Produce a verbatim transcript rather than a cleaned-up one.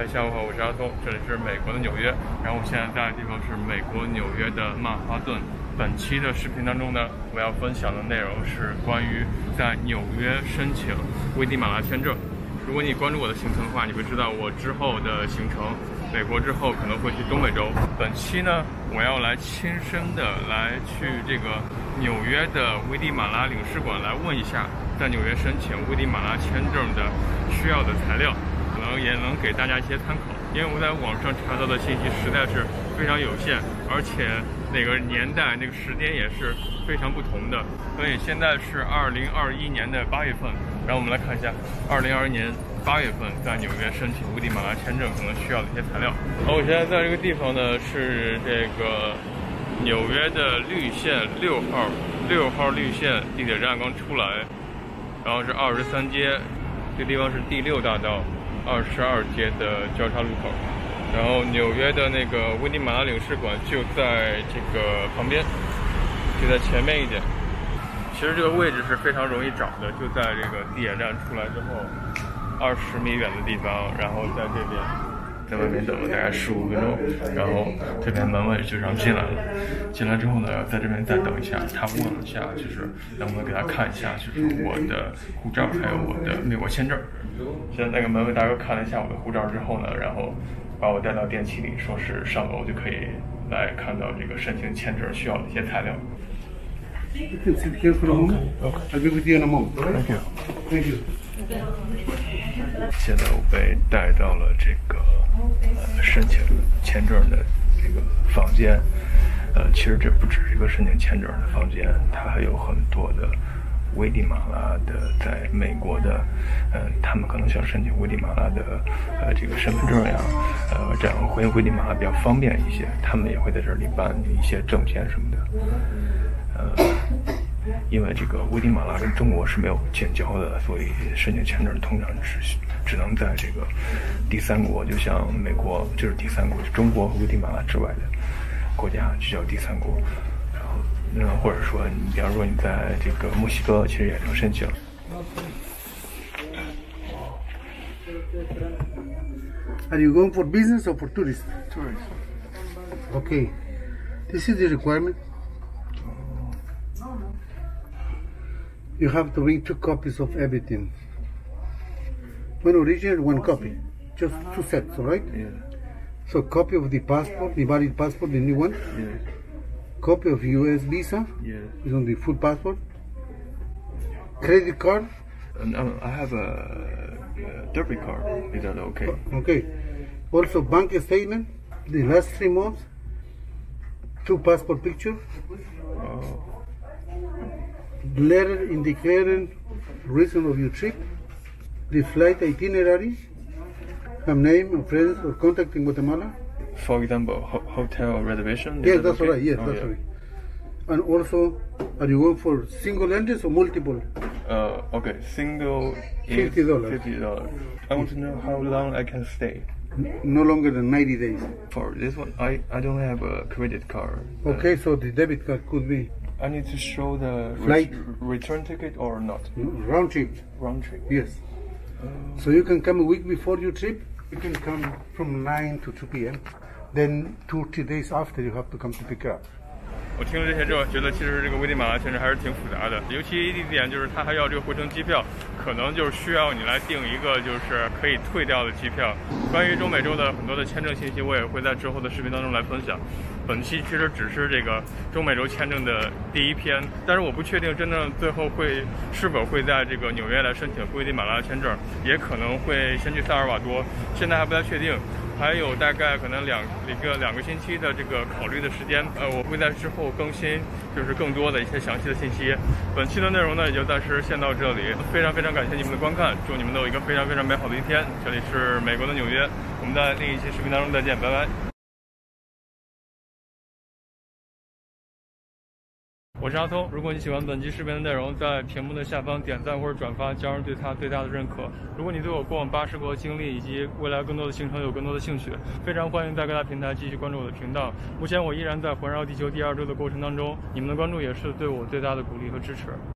嗨，下午好，我是阿松，这里是美国的纽约。然后我现在在的地方是美国纽约的曼哈顿。本期的视频当中呢，我要分享的内容是关于在纽约申请危地马拉签证。如果你关注我的行程的话，你会知道我之后的行程，美国之后可能会去东美洲。本期呢，我要来亲身的来去这个纽约的危地马拉领事馆来问一下，在纽约申请危地马拉签证的需要的材料。可能也能给大家一些参考，因为我在网上查到的信息实在是非常有限，而且那个年代、那个时间也是非常不同的。所以现在是二零二一年的八月份，然后我们来看一下二零二一年八月份在纽约申请危地马拉签证可能需要的一些材料。好，我现在在这个地方呢是这个纽约的绿线六号六号绿线地铁站刚出来，然后是二十三街，这地方是第六大道二十二街的交叉路口，然后纽约的那个危地马拉领事馆就在这个旁边，就在前面一点。其实这个位置是非常容易找的，就在这个地铁站出来之后二十米远的地方，然后在这边，在外面等了大概十五分钟，然后这边门卫就让进来了。进来之后呢，在这边再等一下，他问了一下，就是能不能给他看一下，就是我的护照还有我的美国签证。现在那个门卫大哥看了一下我的护照之后呢，然后把我带到电梯里，说是上楼就可以来看到这个申请签证需要的一些材料。 You can sit here for a moment. I'll be with you in a moment. Thank you. Thank you. 现在我被带到了这个呃申请签证的这个房间。呃，其实这不只是一个申请签证的房间，它还有很多的危地马拉的在美国的，呃，他们可能想申请危地马拉的呃这个身份证呀，呃，这样回危地马拉比较方便一些，他们也会在这里办一些证件什么的。呃，因为这个危地马拉跟中国是没有建交的，所以申请签证通常只只能在这个第三国，就像美国就是第三国，就中国和危地马拉之外的国家就叫第三国。然后，嗯，或者说你比方说你在这个墨西哥，其实也能申请。 Are you going for business or for tourist? Tourist. Okay. This is the requirement. You have to bring two copies of everything. One original, one copy. Just two sets, all right? Yeah. So copy of the passport, the valid passport, the new one. Yeah. Copy of U S visa. Yeah. Is on the full passport. Credit card. And um, I have a, a debit card. Is that okay? Okay. Also bank statement, the last three months. Two passport pictures. Oh. Letter indicating reason of your trip. The flight itinerary. Some name of friends or contact in Guatemala. For example, ho hotel reservation? Yes, that that's okay? right. Yes, Oh, that's yeah. right. And also, are you going for single entries or multiple? Uh, okay, single is Fifty dollars. Fifty dollars. I want to know how long I can stay. No longer than ninety days. For this one, I I don't have a credit card. Okay, so the debit card could be I need to show the Flight. re return ticket or not? round trip. Round trip. Yes. So you can come a week before your trip. You can come from nine to two p m Then two, three days after, you have to come to pick up. 我听了这些之后，觉得其实这个危地马拉签证还是挺复杂的，尤其一点就是它还要这个回程机票，可能就是需要你来订一个就是可以退掉的机票。关于中美洲的很多的签证信息，我也会在之后的视频当中来分享。本期其实只是这个中美洲签证的第一篇，但是我不确定真正最后会是否会在这个纽约来申请危地马拉签证，也可能会先去萨尔瓦多，现在还不太确定。还有大概可能两一个两个星期的这个考虑的时间，呃，我会在之后更新，就是更多的一些详细的信息。本期的内容呢，也就暂时先到这里，非常非常感谢你们的观看，祝你们都有一个非常非常美好的一天。这里是美国的纽约，我们在另一期视频当中再见，拜拜。我是阿聪，如果你喜欢本期视频的内容，在屏幕的下方点赞或者转发，加上对它最大的认可。如果你对我过往八十国经历以及未来更多的行程有更多的兴趣，非常欢迎在各大平台继续关注我的频道。目前我依然在环绕地球第二周的过程当中，你们的关注也是对我最大的鼓励和支持。